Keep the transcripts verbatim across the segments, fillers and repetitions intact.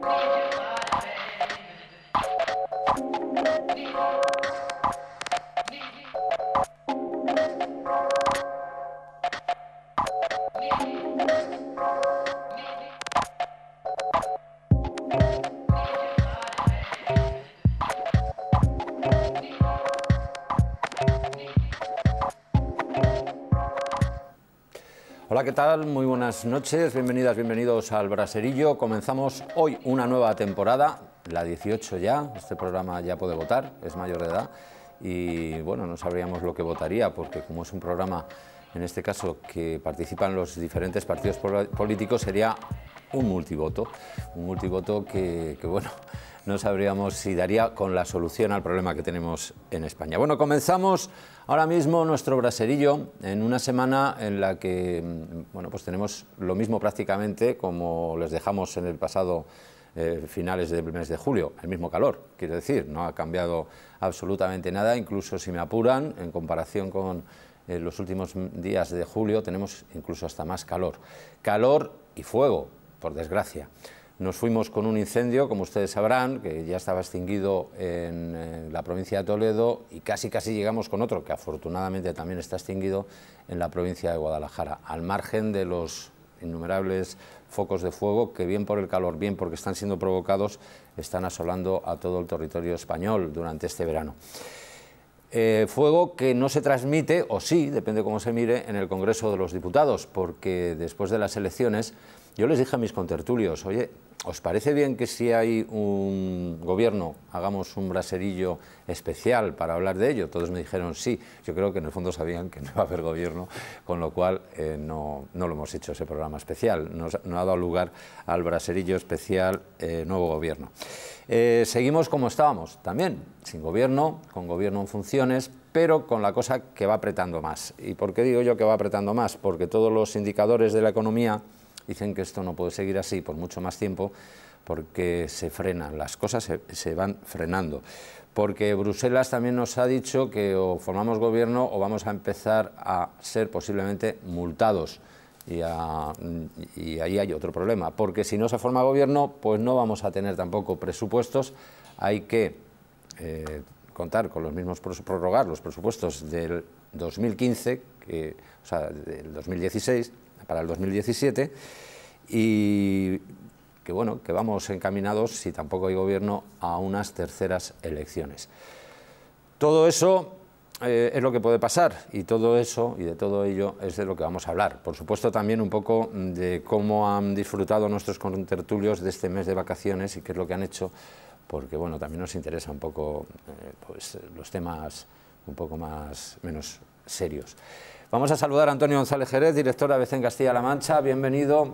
Hola, ¿qué tal? Muy buenas noches, bienvenidas, bienvenidos al Braserillo. Comenzamos hoy una nueva temporada, la dieciocho ya, este programa ya puede votar, es mayor de edad y bueno, no sabríamos lo que votaría porque como es un programa, en este caso, que participan los diferentes partidos políticos, sería un multivoto, un multivoto que, que bueno, no sabríamos si daría con la solución al problema que tenemos en España. Bueno, comenzamos ahora mismo nuestro Braserillo en una semana en la que, bueno, pues tenemos lo mismo prácticamente como les dejamos en el pasado eh, finales del mes de julio, el mismo calor, quiero decir, no ha cambiado absolutamente nada, incluso si me apuran, en comparación con eh, los últimos días de julio, tenemos incluso hasta más calor. Calor y fuego, por desgracia. Nos fuimos con un incendio, como ustedes sabrán, que ya estaba extinguido en, en la provincia de Toledo y casi casi llegamos con otro, que afortunadamente también está extinguido, en la provincia de Guadalajara, al margen de los innumerables focos de fuego que bien por el calor, bien porque están siendo provocados, están asolando a todo el territorio español durante este verano. Eh, fuego que no se transmite, o sí, depende cómo se mire, en el Congreso de los Diputados, porque después de las elecciones yo les dije a mis contertulios, oye, ¿os parece bien que si hay un gobierno hagamos un braserillo especial para hablar de ello? Todos me dijeron sí. Yo creo que en el fondo sabían que no iba a haber gobierno, con lo cual eh, no, no lo hemos hecho ese programa especial, no, no ha dado lugar al braserillo especial eh, nuevo gobierno. Eh, seguimos como estábamos, también sin gobierno, con gobierno en funciones, pero con la cosa que va apretando más. ¿Y por qué digo yo que va apretando más? Porque todos los indicadores de la economía dicen que esto no puede seguir así por mucho más tiempo, porque se frenan, las cosas se, se van frenando. Porque Bruselas también nos ha dicho que o formamos gobierno o vamos a empezar a ser posiblemente multados. Y, a, y ahí hay otro problema, porque si no se forma gobierno, pues no vamos a tener tampoco presupuestos. Hay que eh, contar con los mismos, prorrogar los presupuestos del dos mil quince, que, o sea, del dos mil dieciséis, para el dos mil diecisiete, y que bueno, que vamos encaminados, si tampoco hay gobierno, a unas terceras elecciones. Todo eso eh, es lo que puede pasar, y todo eso, y de todo ello, es de lo que vamos a hablar. Por supuesto, también un poco de cómo han disfrutado nuestros contertulios de este mes de vacaciones y qué es lo que han hecho, porque bueno, también nos interesa un poco eh, pues, los temas un poco más, menos serios. Vamos a saludar a Antonio González Jerez, director de A B C en Castilla-La Mancha. Bienvenido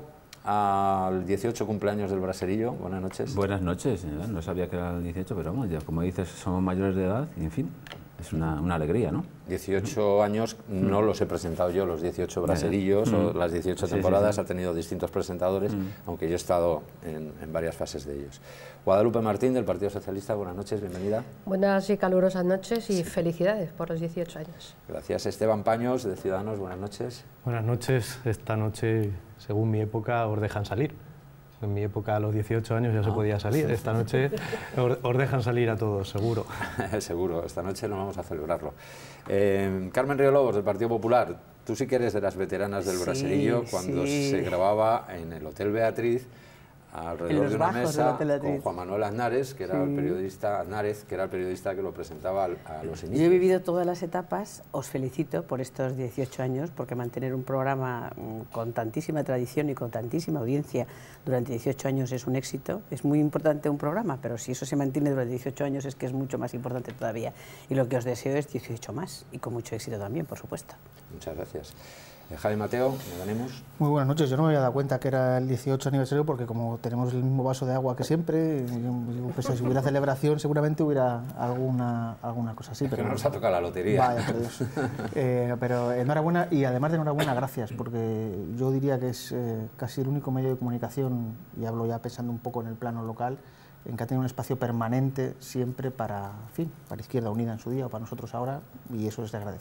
al dieciocho cumpleaños del Braserillo. Buenas noches. Buenas noches. No sabía que era el dieciocho, pero vamos, ya como dices, somos mayores de edad y en fin, es una, una alegría, ¿no? dieciocho años, no los he presentado yo, los dieciocho Braserillos, mm. o las dieciocho temporadas, sí, sí, sí. Ha tenido distintos presentadores, mm. aunque yo he estado en, en varias fases de ellos. Guadalupe Martín, del Partido Socialista, buenas noches, bienvenida. Buenas y calurosas noches y sí. felicidades por los dieciocho años. Gracias. Esteban Paños, de Ciudadanos, buenas noches. Buenas noches. Esta noche, según mi época, os dejan salir. En mi época, a los dieciocho años, ya ah, se podía salir. Esta noche os dejan salir a todos, seguro. Seguro, esta noche no vamos a celebrarlo. Eh, Carmen Riolobos, del Partido Popular, tú sí que eres de las veteranas del sí, Braserillo, cuando sí. se grababa en el Hotel Beatriz, alrededor de una mesa, con Juan Manuel Aznares, que era sí. el periodista, Aznárez, que era el periodista que lo presentaba a los inicios. Yo he vivido todas las etapas, os felicito por estos dieciocho años, porque mantener un programa con tantísima tradición y con tantísima audiencia durante dieciocho años es un éxito. Es muy importante un programa, pero si eso se mantiene durante dieciocho años es que es mucho más importante todavía. Y lo que os deseo es dieciocho más, y con mucho éxito también, por supuesto. Muchas gracias. Javi Mateo, ¿me ganemos? Muy buenas noches. Yo no me había dado cuenta que era el dieciocho aniversario porque como tenemos el mismo vaso de agua que siempre, yo pensé, si hubiera celebración seguramente hubiera alguna, alguna cosa así. Es pero que no nos ha tocado la lotería. Vaya, por Dios. eh, pero enhorabuena, y además de enhorabuena, gracias, porque yo diría que es eh, casi el único medio de comunicación, y hablo ya pensando un poco en el plano local, en que ha tenido un espacio permanente siempre para, en fin, para Izquierda Unida en su día o para nosotros ahora, y eso es de agradecer.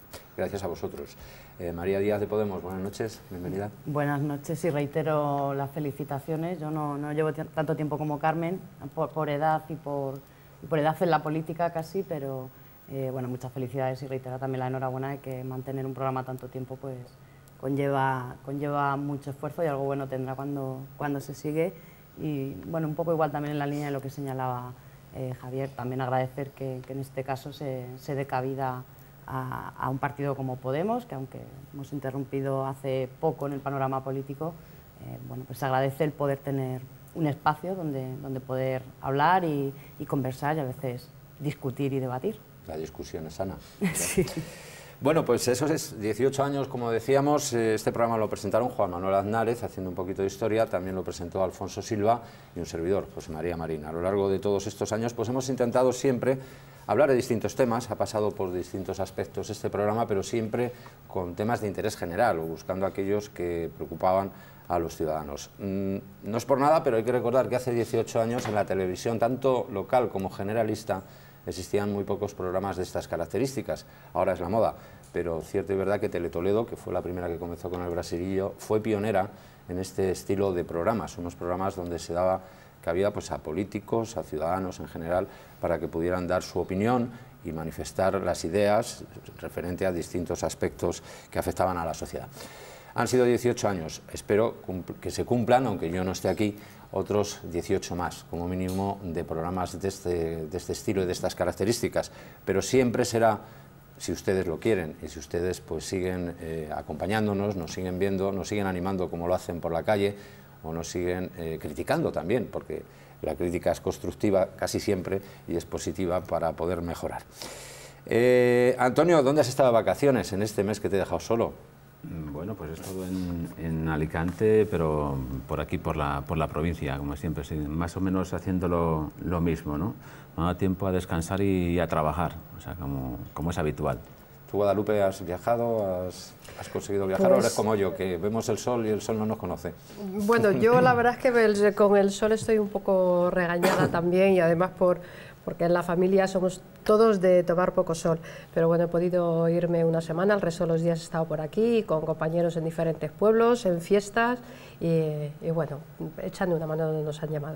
Gracias a vosotros. Eh, María Díaz de Podemos, buenas noches, bienvenida. Buenas noches y reitero las felicitaciones. Yo no, no llevo tanto tiempo como Carmen, por, por edad y por, y por edad en la política casi, pero eh, bueno, muchas felicidades y reitero también la enhorabuena de que mantener un programa tanto tiempo pues conlleva, conlleva mucho esfuerzo y algo bueno tendrá cuando, cuando se sigue. Y bueno, un poco igual también en la línea de lo que señalaba eh, Javier, también agradecer que, que en este caso se, se dé cabida A, a un partido como Podemos, que aunque hemos interrumpido hace poco en el panorama político, eh, bueno, pues agradece el poder tener un espacio donde, donde poder hablar y, y conversar y a veces discutir y debatir. La discusión es sana. Sí. Bueno, pues esos es dieciocho años, como decíamos, este programa lo presentaron Juan Manuel Aznárez, haciendo un poquito de historia, también lo presentó Alfonso Silva y un servidor, José María Marín. A lo largo de todos estos años pues hemos intentado siempre hablar de distintos temas, ha pasado por distintos aspectos este programa, pero siempre con temas de interés general o buscando aquellos que preocupaban a los ciudadanos. No es por nada, pero hay que recordar que hace dieciocho años en la televisión, tanto local como generalista, existían muy pocos programas de estas características. Ahora es la moda, pero cierto y verdad que Teletoledo, que fue la primera que comenzó con el Braserillo, fue pionera en este estilo de programas, unos programas donde se daba cabida pues, a políticos, a ciudadanos en general, para que pudieran dar su opinión y manifestar las ideas referente a distintos aspectos que afectaban a la sociedad. Han sido dieciocho años, espero que se cumplan, aunque yo no esté aquí, otros dieciocho más, como mínimo, de programas de este, de este estilo y de estas características, pero siempre será, si ustedes lo quieren y si ustedes pues siguen eh, acompañándonos, nos siguen viendo, nos siguen animando como lo hacen por la calle o nos siguen eh, criticando también, porque la crítica es constructiva casi siempre y es positiva para poder mejorar. Eh, Antonio, ¿dónde has estado de vacaciones en este mes que te he dejado solo? Bueno, pues he estado en, en Alicante, pero por aquí, por la, por la provincia, como siempre, sí, más o menos haciendo lo, lo mismo, ¿no? Me ha dado tiempo a descansar y a trabajar, o sea, como, como es habitual. ¿Tú, Guadalupe, has viajado? ¿Has, has conseguido viajar? Pues, ahora es como yo, que vemos el sol y el sol no nos conoce. Bueno, yo la verdad es que el, con el sol estoy un poco regañada también y además por... porque en la familia somos todos de tomar poco sol, pero bueno, he podido irme una semana, el resto de los días he estado por aquí, con compañeros en diferentes pueblos, en fiestas, y, y bueno, echando una mano donde nos han llamado.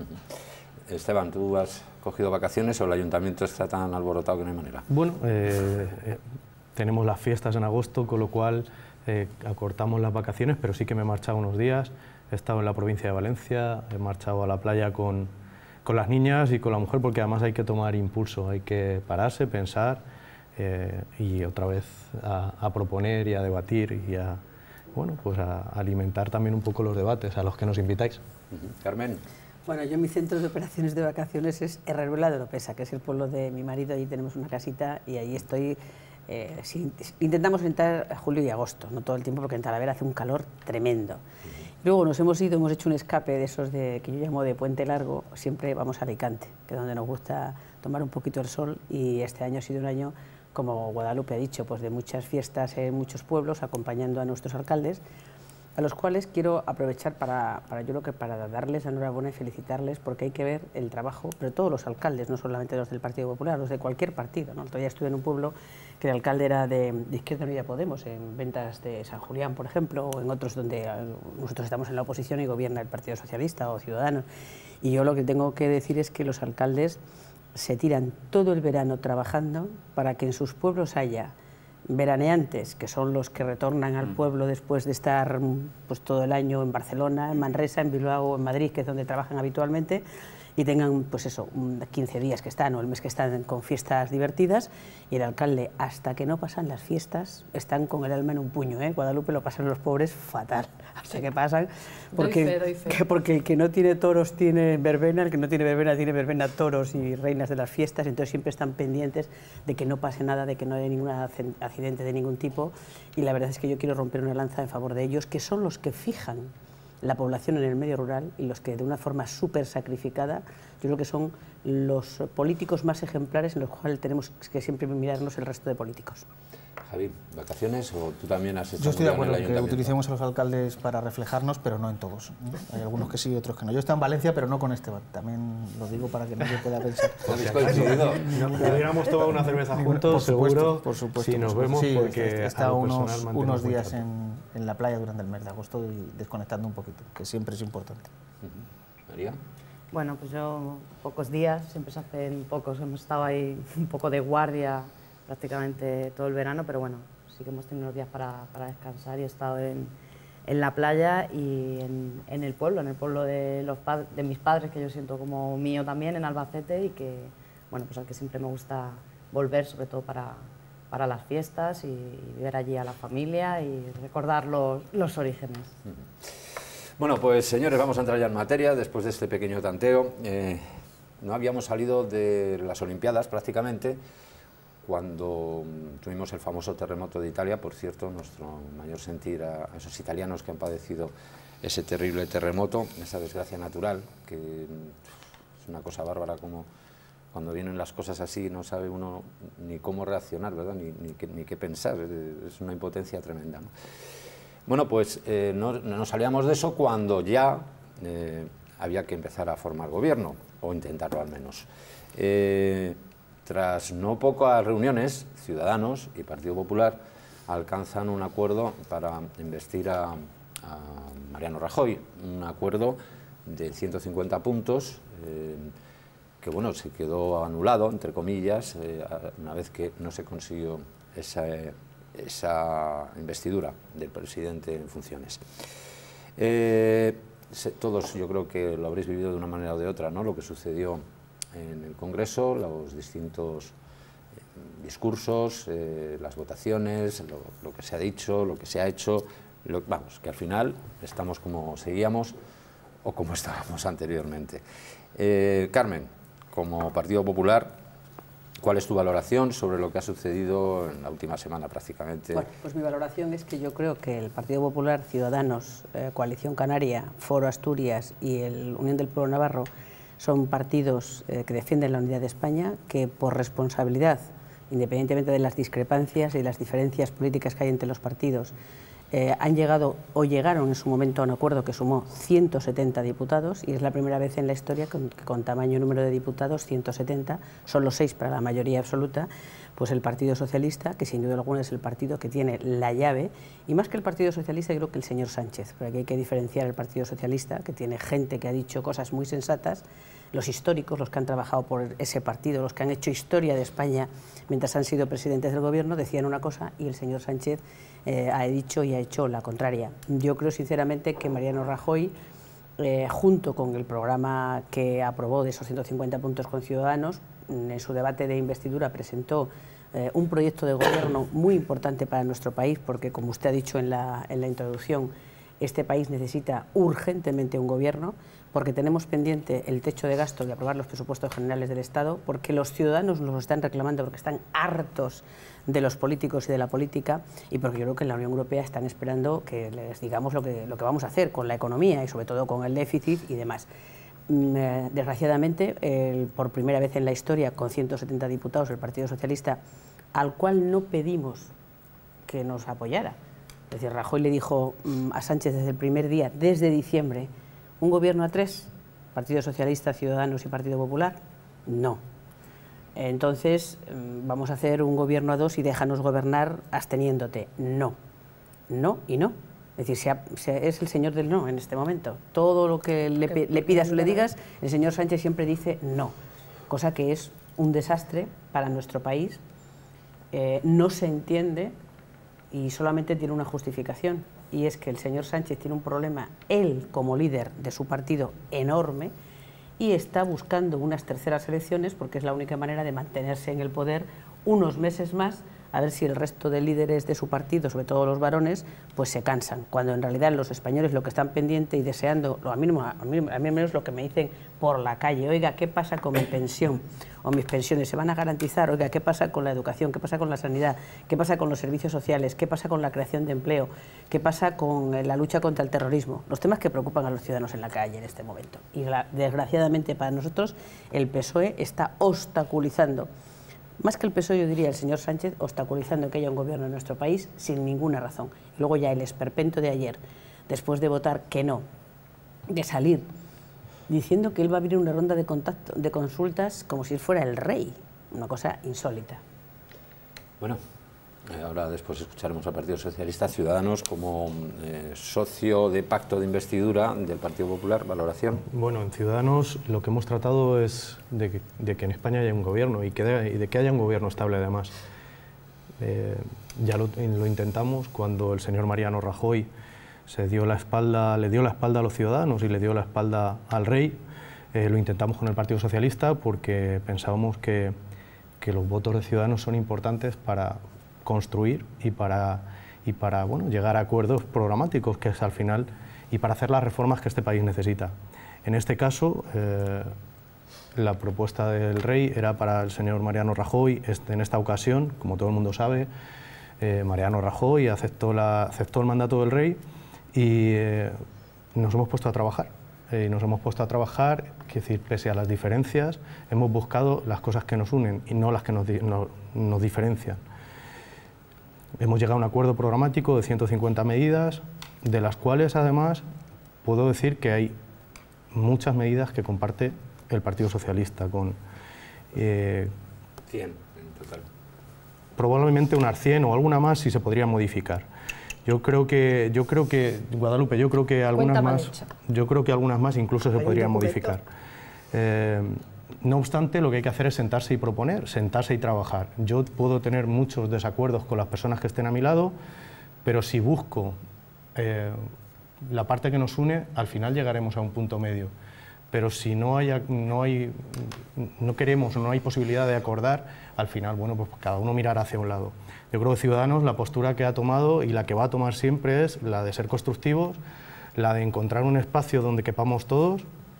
Esteban, ¿tú has cogido vacaciones o el ayuntamiento está tan alborotado que no hay manera? Bueno, eh, eh, tenemos las fiestas en agosto, con lo cual eh, acortamos las vacaciones, pero sí que me he marchado unos días, he estado en la provincia de Valencia, he marchado a la playa con... con las niñas y con la mujer, porque además hay que tomar impulso, hay que pararse, pensar eh, y otra vez a, a proponer y a debatir y a, bueno, pues a alimentar también un poco los debates a los que nos invitáis. Uh-huh. Carmen. Bueno, yo mi centro de operaciones de vacaciones es Herreruela de Oropesa, que es el pueblo de mi marido, allí tenemos una casita y ahí estoy, eh, si, intentamos entrar a julio y agosto, no todo el tiempo porque en Talavera hace un calor tremendo. Luego nos hemos ido, hemos hecho un escape de esos de, que yo llamo de puente largo, siempre vamos a Alicante, que es donde nos gusta tomar un poquito el sol y este año ha sido un año, como Guadalupe ha dicho, pues de muchas fiestas en muchos pueblos, acompañando a nuestros alcaldes, a los cuales quiero aprovechar para, para yo creo que para darles la enhorabuena y felicitarles, porque hay que ver el trabajo, pero todos los alcaldes, no solamente los del Partido Popular, los de cualquier partido, ¿no? Todavía estuve en un pueblo que el alcalde era de, de Izquierda Unida Podemos, en Ventas de San Julián, por ejemplo, o en otros donde nosotros estamos en la oposición y gobierna el Partido Socialista o Ciudadanos. Y yo lo que tengo que decir es que los alcaldes se tiran todo el verano trabajando para que en sus pueblos haya veraneantes, que son los que retornan al pueblo después de estar pues, todo el año en Barcelona, en Manresa, en Bilbao o en Madrid, que es donde trabajan habitualmente, y tengan pues eso, quince días que están o el mes que están con fiestas divertidas, y el alcalde, hasta que no pasan las fiestas, están con el alma en un puño, ¿eh? Guadalupe lo pasan los pobres fatal, hasta que pasan, porque, Doy fe, doy fe. que, porque el que no tiene toros tiene verbena, el que no tiene verbena tiene verbena, toros y reinas de las fiestas, entonces siempre están pendientes de que no pase nada, de que no haya ningún accidente de ningún tipo, y la verdad es que yo quiero romper una lanza en favor de ellos, que son los que fijan la población en el medio rural y los que de una forma súper sacrificada, yo creo que son los políticos más ejemplares en los cuales tenemos que siempre mirarnos el resto de políticos. Javi, ¿vacaciones o tú también has estado? Yo estoy de acuerdo en en que utilicemos a los alcaldes para reflejarnos, pero no en todos, ¿no? Hay algunos que sí y otros que no. Yo estoy en Valencia, pero no con Esteban. También lo digo para que nadie pueda pensar. ¿Habéis coincidido? Hubiéramos tomado una cerveza juntos, por supuesto, seguro, por supuesto, si nos por supuesto. vemos, Sí, porque he a estado lo unos, personal unos mantenemos días mucho. en, en la playa durante el mes de agosto y desconectando un poquito, que siempre es importante. Uh-huh. María. Bueno, pues yo pocos días, siempre se hacen pocos, hemos estado ahí un poco de guardia prácticamente todo el verano, pero bueno, sí que hemos tenido unos días para, para descansar y he estado en, en la playa y en, en el pueblo, en el pueblo de, los de mis padres, que yo siento como mío también, en Albacete, y que, bueno, pues al que siempre me gusta volver, sobre todo para, para las fiestas y ver allí a la familia y recordar los, los orígenes. Bueno, pues señores, vamos a entrar ya en materia después de este pequeño tanteo. Eh, no habíamos salido de las Olimpiadas prácticamente cuando tuvimos el famoso terremoto de Italia. Por cierto, nuestro mayor sentir a, a esos italianos que han padecido ese terrible terremoto, esa desgracia natural, que es una cosa bárbara, como cuando vienen las cosas así no sabe uno ni cómo reaccionar, ¿verdad? Ni, ni, qué, ni qué pensar, es una impotencia tremenda, ¿no? Bueno, pues eh, no, no nos salíamos de eso cuando ya eh, había que empezar a formar gobierno, o intentarlo al menos. Eh, Tras no pocas reuniones, Ciudadanos y Partido Popular alcanzan un acuerdo para investir a, a Mariano Rajoy, un acuerdo de ciento cincuenta puntos, eh, que bueno, se quedó anulado, entre comillas, eh, una vez que no se consiguió esa, esa investidura del presidente en funciones. Eh, se, todos yo creo que lo habréis vivido de una manera o de otra, ¿no? Lo que sucedió en el Congreso, los distintos eh, discursos, eh, las votaciones, lo, lo que se ha dicho, lo que se ha hecho, lo, vamos, que al final estamos como seguíamos o como estábamos anteriormente. Eh, Carmen, como Partido Popular, ¿cuál es tu valoración sobre lo que ha sucedido en la última semana prácticamente? Bueno, pues mi valoración es que yo creo que el Partido Popular, Ciudadanos, eh, Coalición Canaria, Foro Asturias y el Unión del Pueblo Navarro son partidos eh, que defienden la unidad de España, que por responsabilidad, independientemente de las discrepancias y las diferencias políticas que hay entre los partidos, eh, han llegado o llegaron en su momento a un acuerdo que sumó ciento setenta diputados, y es la primera vez en la historia que con, que con tamaño número de diputados, ciento setenta, son los seis para la mayoría absoluta, pues el Partido Socialista, que sin duda alguna es el partido que tiene la llave, y más que el Partido Socialista, yo creo que el señor Sánchez, porque aquí hay que diferenciar el Partido Socialista, que tiene gente que ha dicho cosas muy sensatas, los históricos, los que han trabajado por ese partido, los que han hecho historia de España mientras han sido presidentes del gobierno, decían una cosa y el señor Sánchez eh, ha dicho y ha hecho la contraria. Yo creo sinceramente que Mariano Rajoy, eh, junto con el programa que aprobó de esos ciento cincuenta puntos con Ciudadanos, en su debate de investidura presentó eh, un proyecto de gobierno muy importante para nuestro país, porque como usted ha dicho en la, en la introducción, este país necesita urgentemente un gobierno, porque tenemos pendiente el techo de gasto y aprobar los presupuestos generales del Estado, porque los ciudadanos nos lo están reclamando, porque están hartos de los políticos y de la política, y porque yo creo que en la Unión Europea están esperando que les digamos lo que, lo que vamos a hacer con la economía y sobre todo con el déficit y demás. Desgraciadamente, el, por primera vez en la historia, con ciento setenta diputados, el Partido Socialista, al cual no pedimos que nos apoyara. Es decir, Rajoy le dijo a Sánchez desde el primer día, desde diciembre, ¿un gobierno a tres? ¿Partido Socialista, Ciudadanos y Partido Popular? No. Entonces, vamos a hacer un gobierno a dos y déjanos gobernar absteniéndote. No. No y no. Es decir, se ha, se, es el señor del no en este momento. Todo lo que le, le pidas o le digas, el señor Sánchez siempre dice no. Cosa que es un desastre para nuestro país. Eh, no se entiende y solamente tiene una justificación, y es que el señor Sánchez tiene un problema, él como líder de su partido, enorme, y está buscando unas terceras elecciones porque es la única manera de mantenerse en el poder unos meses más, a ver si el resto de líderes de su partido, sobre todo los varones, pues se cansan, cuando en realidad los españoles lo que están pendientes y deseando, a mí, a mí, a mí menos lo que me dicen por la calle, oiga, ¿qué pasa con mi pensión? O mis pensiones se van a garantizar, oiga, ¿qué pasa con la educación? ¿Qué pasa con la sanidad? ¿Qué pasa con los servicios sociales? ¿Qué pasa con la creación de empleo? ¿Qué pasa con la lucha contra el terrorismo? Los temas que preocupan a los ciudadanos en la calle en este momento. Y la, desgraciadamente para nosotros el P S O E está obstaculizando más que el P S O E, yo diría el señor Sánchez obstaculizando que haya un gobierno en nuestro país sin ninguna razón. Y luego ya el esperpento de ayer, después de votar que no, de salir diciendo que él va a abrir una ronda de, contacto, de consultas como si él fuera el rey, una cosa insólita. Bueno, ahora después escucharemos al Partido Socialista. Ciudadanos como eh, socio de pacto de investidura del Partido Popular, valoración. Bueno, en Ciudadanos lo que hemos tratado es de que, de que en España haya un gobierno y, que de, y de que haya un gobierno estable además. Eh, ya lo, lo intentamos cuando el señor Mariano Rajoy se dio la espalda, le dio la espalda a los ciudadanos y le dio la espalda al rey. Eh, lo intentamos con el Partido Socialista porque pensábamos que, que los votos de Ciudadanos son importantes para construir y para, y para bueno, llegar a acuerdos programáticos, que es al final, y para hacer las reformas que este país necesita. En este caso, eh, la propuesta del rey era para el señor Mariano Rajoy. Este, en esta ocasión, como todo el mundo sabe, eh, Mariano Rajoy aceptó, la, aceptó el mandato del rey y eh, nos hemos puesto a trabajar. Eh, nos hemos puesto a trabajar, es decir, pese a las diferencias, hemos buscado las cosas que nos unen y no las que nos, no, nos diferencian. Hemos llegado a un acuerdo programático de ciento cincuenta medidas, de las cuales además puedo decir que hay muchas medidas que comparte el Partido Socialista con eh, cien en total. Probablemente unas cien o alguna más si se podría modificar. Yo creo que, yo creo que Guadalupe, yo creo que algunas más, yo creo que algunas más incluso se podrían modificar. Eh, no obstante, lo que hay que hacer es sentarse y proponer, sentarse y trabajar. Yo puedo tener muchos desacuerdos con las personas que estén a mi lado, pero si busco eh, la parte que nos une, al final llegaremos a un punto medio. Pero si no hay, no hay, no queremos, no hay posibilidad de acordar, al final, bueno, pues cada uno mirará hacia un lado. Yo creo que Ciudadanos, la postura que ha tomado y la que va a tomar siempre es la de ser constructivos, la de encontrar un espacio donde quepamos todos,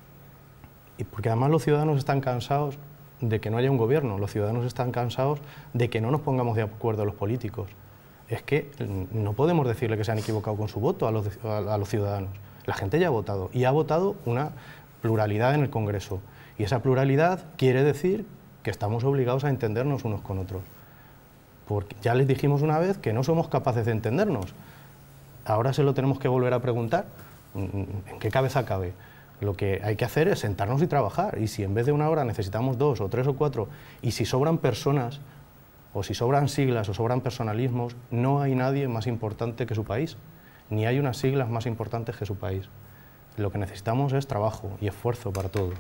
y porque además los ciudadanos están cansados de que no haya un gobierno, los ciudadanos están cansados de que no nos pongamos de acuerdo los políticos. Es que no podemos decirle que se han equivocado con su voto a los, a los ciudadanos. La gente ya ha votado, y ha votado una pluralidad en el Congreso, y esa pluralidad quiere decir que estamos obligados a entendernos unos con otros. Porque ya les dijimos una vez que no somos capaces de entendernos. Ahora se lo tenemos que volver a preguntar. ¿En qué cabeza cabe? Lo que hay que hacer es sentarnos y trabajar. Y si en vez de una hora necesitamos dos o tres o cuatro, y si sobran personas, o si sobran siglas o sobran personalismos, no hay nadie más importante que su país. Ni hay unas siglas más importantes que su país. Lo que necesitamos es trabajo y esfuerzo para todos.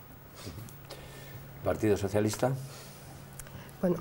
¿Partido Socialista? Bueno,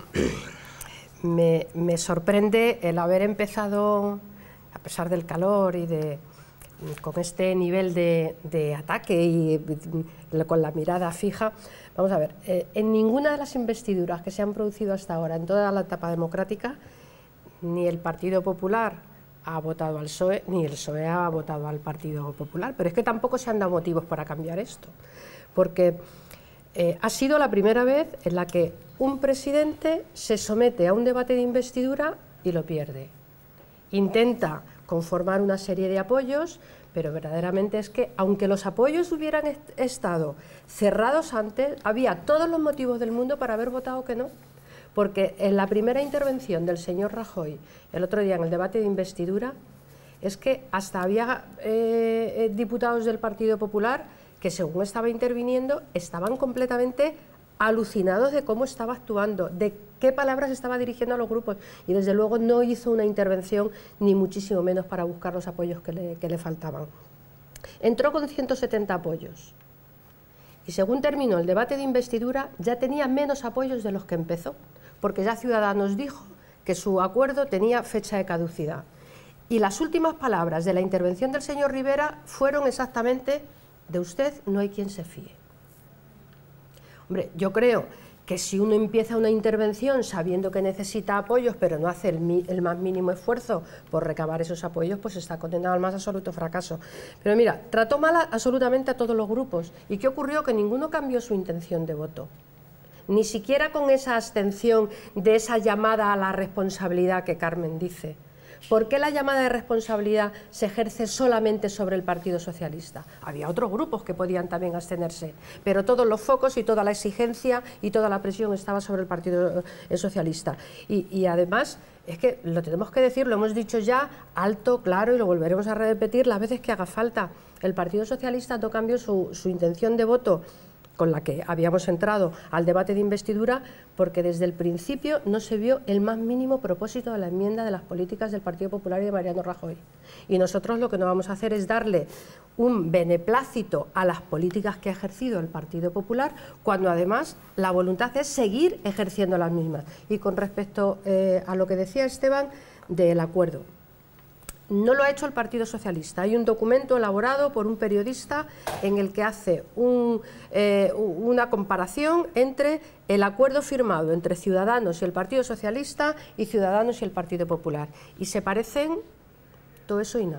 me, me sorprende el haber empezado, a pesar del calor y de con este nivel de, de ataque y con la mirada fija. Vamos a ver, eh, en ninguna de las investiduras que se han producido hasta ahora, en toda la etapa democrática, ni el Partido Popular ha votado al P S O E, ni el P S O E ha votado al Partido Popular, pero es que tampoco se han dado motivos para cambiar esto, porque eh, ha sido la primera vez en la que un presidente se somete a un debate de investidura y lo pierde. Intenta conformar una serie de apoyos, pero verdaderamente es que, aunque los apoyos hubieran est estado cerrados antes, había todos los motivos del mundo para haber votado que no. Porque en la primera intervención del señor Rajoy, el otro día en el debate de investidura, es que hasta había eh, diputados del Partido Popular que, según estaba interviniendo, estaban completamente alucinados de cómo estaba actuando, de qué palabras estaba dirigiendo a los grupos, y desde luego no hizo una intervención, ni muchísimo menos para buscar los apoyos que le, que le faltaban. Entró con ciento setenta apoyos, y según terminó el debate de investidura ya tenía menos apoyos de los que empezó, porque ya Ciudadanos dijo que su acuerdo tenía fecha de caducidad. Y las últimas palabras de la intervención del señor Rivera fueron exactamente: de usted no hay quien se fíe. Hombre, yo creo que si uno empieza una intervención sabiendo que necesita apoyos, pero no hace el, el más mínimo esfuerzo por recabar esos apoyos, pues está condenado al más absoluto fracaso. Pero mira, trató mal a, absolutamente a todos los grupos. ¿Y qué ocurrió? Que ninguno cambió su intención de voto. Ni siquiera con esa abstención de esa llamada a la responsabilidad que Carmen dice. ¿Por qué la llamada de responsabilidad se ejerce solamente sobre el Partido Socialista? Había otros grupos que podían también abstenerse, pero todos los focos y toda la exigencia y toda la presión estaba sobre el Partido Socialista. Y, y además, es que lo tenemos que decir, lo hemos dicho ya alto, claro, y lo volveremos a repetir las veces que haga falta. El Partido Socialista no cambió su, su intención de voto con la que habíamos entrado al debate de investidura, porque desde el principio no se vio el más mínimo propósito de la enmienda de las políticas del Partido Popular y de Mariano Rajoy. Y nosotros lo que no vamos a hacer es darle un beneplácito a las políticas que ha ejercido el Partido Popular, cuando además la voluntad es seguir ejerciendo las mismas. Y con respecto eh, a lo que decía Esteban del acuerdo, no lo ha hecho el Partido Socialista. Hay un documento elaborado por un periodista en el que hace un, eh, una comparación entre el acuerdo firmado entre Ciudadanos y el Partido Socialista y Ciudadanos y el Partido Popular. Y se parecen todo eso y nada.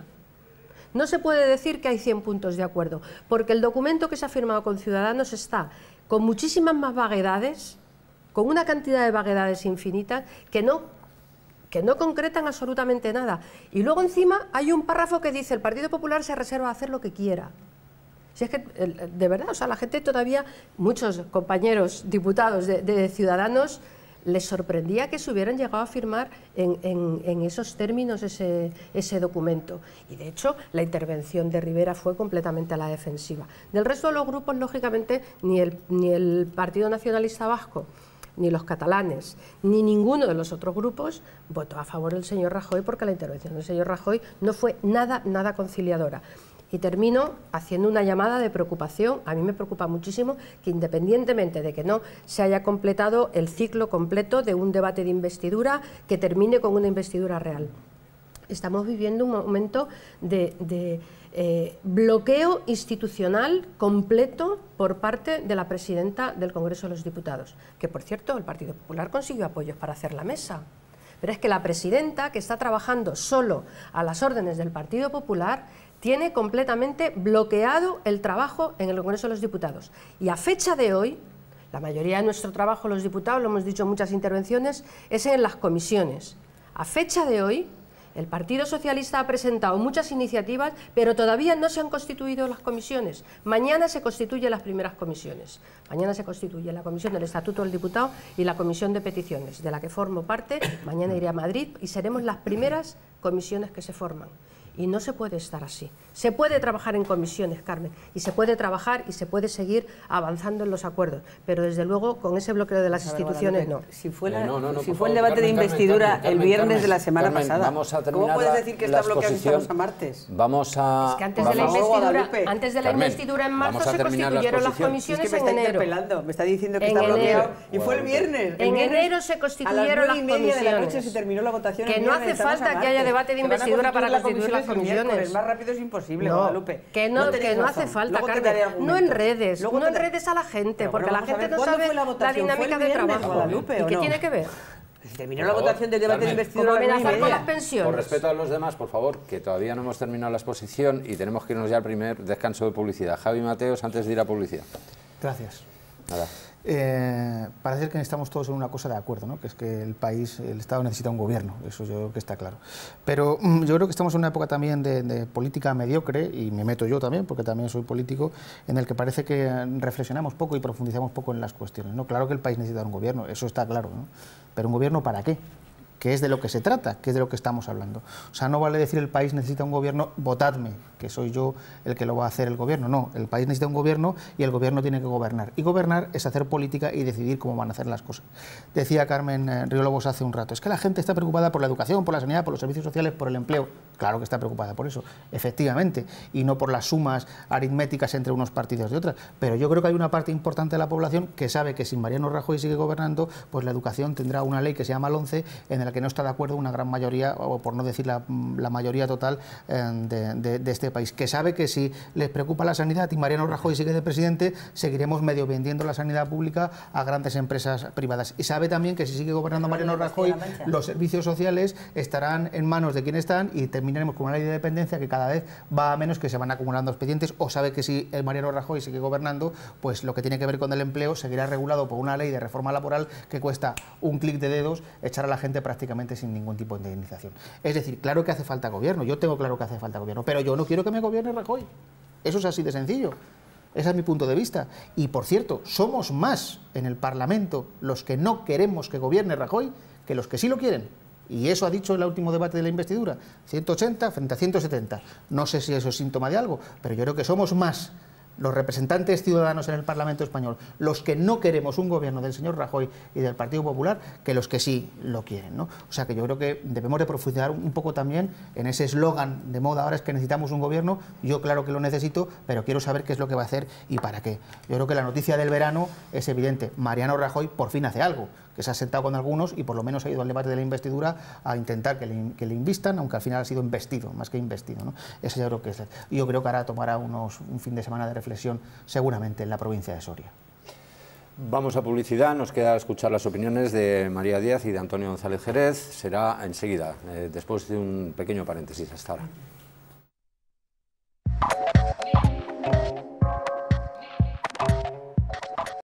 No se puede decir que hay cien puntos de acuerdo, porque el documento que se ha firmado con Ciudadanos está con muchísimas más vaguedades, con una cantidad de vaguedades infinitas que no que no concretan absolutamente nada. Y luego encima hay un párrafo que dice: el Partido Popular se reserva a hacer lo que quiera. Si es que, de verdad, o sea, la gente todavía, muchos compañeros diputados de, de Ciudadanos, les sorprendía que se hubieran llegado a firmar en, en, en esos términos ese, ese documento. Y de hecho, la intervención de Rivera fue completamente a la defensiva. Del resto de los grupos, lógicamente, ni el, ni el Partido Nacionalista Vasco, ni los catalanes, ni ninguno de los otros grupos votó a favor del señor Rajoy, porque la intervención del señor Rajoy no fue nada, nada conciliadora. Y termino haciendo una llamada de preocupación. A mí me preocupa muchísimo que, independientemente de que no se haya completado el ciclo completo de un debate de investidura, que termine con una investidura real. Estamos viviendo un momento de, de eh, bloqueo institucional completo por parte de la presidenta del Congreso de los Diputados, que, por cierto, el Partido Popular consiguió apoyos para hacer la mesa. Pero es que la presidenta, que está trabajando solo a las órdenes del Partido Popular, tiene completamente bloqueado el trabajo en el Congreso de los Diputados. Y a fecha de hoy, la mayoría de nuestro trabajo, los diputados, lo hemos dicho en muchas intervenciones, es en las comisiones. A fecha de hoy, el Partido Socialista ha presentado muchas iniciativas, pero todavía no se han constituido las comisiones. Mañana se constituyen las primeras comisiones. Mañana se constituye la Comisión del Estatuto del Diputado y la Comisión de Peticiones, de la que formo parte. Mañana iré a Madrid y seremos las primeras comisiones que se forman. Y no se puede estar así. Se puede trabajar en comisiones, Carmen, y se puede trabajar y se puede seguir avanzando en los acuerdos, pero desde luego con ese bloqueo de las instituciones no. Si fue, la, no, no, no, si fue favor, el debate Carmen, de investidura Carmen, Carmen, el viernes Carmen, de la semana Carmen, pasada, vamos a ¿cómo puedes la, decir que está bloqueado y estamos a martes? Vamos a... Es que antes vamos, de la investidura, Guadalupe. antes de la Carmen, investidura en marzo vamos a se terminar la constituyeron las exposición. comisiones Es que me en está enero. interpelando, me está diciendo que En está enero. bloqueado. Y fue el Guadalupe. viernes. El En viernes, enero se constituyeron a las las nueve y media de la noche comisiones. se terminó la votación. Que el no viernes, hace estamos falta a que haya martes. debate de Se van a investidura para constituir constituir las el miércoles. comisiones. Más rápido es imposible, No, Guadalupe. que no, tenéis que no razón. hace falta, Luego te Carmen. daré No argumentos. enredes, Luego no te daré- enredes a la gente, Pero porque bueno, la vamos a gente ver, no ¿cuándo sabe fue la la votación? ¿Fue dinámica el de viernes, trabajo. Guadalupe, ¿Y o qué no? tiene que ver? Se terminó la Por favor, votación del debate de Carmen. investidura Como a las nueve y amenazar con media. las pensiones. Por respeto a los demás, por favor, que todavía no hemos terminado la exposición y tenemos que irnos ya al primer descanso de publicidad. Javi Mateos, antes de ir a publicidad. Gracias. Nada. Eh, parece que estamos todos en una cosa de acuerdo, ¿no? Que es que el país, el Estado necesita un gobierno, eso yo creo que está claro. Pero mm, yo creo que estamos en una época también de, de política mediocre, y me meto yo también, porque también soy político, en el que parece que reflexionamos poco y profundizamos poco en las cuestiones, ¿no? Claro que el país necesita un gobierno, eso está claro, ¿no? Pero ¿un gobierno para qué? Que es de lo que se trata, que es de lo que estamos hablando. O sea, no vale decir el país necesita un gobierno, votadme, que soy yo el que lo va a hacer el gobierno. No, el país necesita un gobierno y el gobierno tiene que gobernar. Y gobernar es hacer política y decidir cómo van a hacer las cosas. Decía Carmen eh, Riólogos hace un rato, es que la gente está preocupada por la educación, por la sanidad, por los servicios sociales, por el empleo. Claro que está preocupada por eso, efectivamente, y no por las sumas aritméticas entre unos partidos y otras. Pero yo creo que hay una parte importante de la población que sabe que si Mariano Rajoy sigue gobernando, pues la educación tendrá una ley que se llama LOMCE, en la que no está de acuerdo una gran mayoría, o por no decir la, la mayoría total eh, de, de, de este país, que sabe que si les preocupa la sanidad y Mariano Rajoy sigue de presidente, seguiremos medio vendiendo la sanidad pública a grandes empresas privadas. Y sabe también que si sigue gobernando Mariano Rajoy, los servicios sociales estarán en manos de quien están y terminaremos con una ley de dependencia que cada vez va a menos, que se van acumulando expedientes. O sabe que si el Mariano Rajoy sigue gobernando, pues lo que tiene que ver con el empleo seguirá regulado por una ley de reforma laboral que cuesta un clic de dedos echar a la gente prácticamente prácticamente sin ningún tipo de indemnización. Es decir, claro que hace falta gobierno, yo tengo claro que hace falta gobierno, pero yo no quiero que me gobierne Rajoy. Eso es así de sencillo. Ese es mi punto de vista. Y, por cierto, somos más en el Parlamento los que no queremos que gobierne Rajoy que los que sí lo quieren. Y eso ha dicho el último debate de la investidura, ciento ochenta frente a ciento setenta. No sé si eso es síntoma de algo, pero yo creo que somos más los representantes ciudadanos en el Parlamento español, los que no queremos un gobierno del señor Rajoy y del Partido Popular, que los que sí lo quieren, ¿no? O sea que yo creo que debemos de profundizar un poco también en ese eslogan de moda ahora, es que necesitamos un gobierno. Yo claro que lo necesito, pero quiero saber qué es lo que va a hacer y para qué. Yo creo que la noticia del verano es evidente. Mariano Rajoy por fin hace algo, que se ha sentado con algunos y por lo menos ha ido al debate de la investidura a intentar que le, que le invistan, aunque al final ha sido investido, más que investido, ¿no? Eso yo creo que es. Yo creo que ahora tomará unos, un fin de semana de reflexión seguramente en la provincia de Soria. Vamos a publicidad, nos queda escuchar las opiniones de María Díaz y de Antonio González Jerez. Será enseguida, eh, después de un pequeño paréntesis. Hasta ahora.